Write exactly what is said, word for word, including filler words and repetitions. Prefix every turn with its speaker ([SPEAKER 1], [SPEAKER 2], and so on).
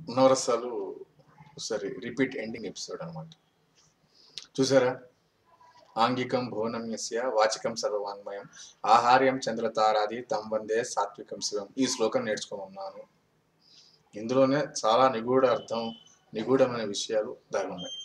[SPEAKER 1] నవరసాలు sorry repeat ending episode అనమాట. చూసారా? ఆంగికం భువనం యస్య వాచికం సర్వవాంగ్మయం ఆహార్యం చంద్రతారాది తం వందే సాత్వికం శివం. ఈ శ్లోకం నేర్చుకోమన్నాను. ఇందులోనే చాలా నిగూఢ అర్థం, నిగూఢమైన విషయాలు దాగి ఉన్నాయి.